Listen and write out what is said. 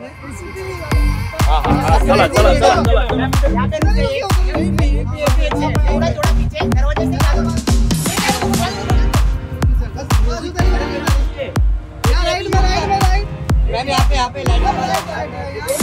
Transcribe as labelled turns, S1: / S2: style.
S1: हाँ हाँ चला चला चला चला
S2: यहाँ पे रुक जाइए, थोड़ा थोड़ा पीछे दरवाजे से
S3: राइट में राइट
S2: यहाँ पे लाइट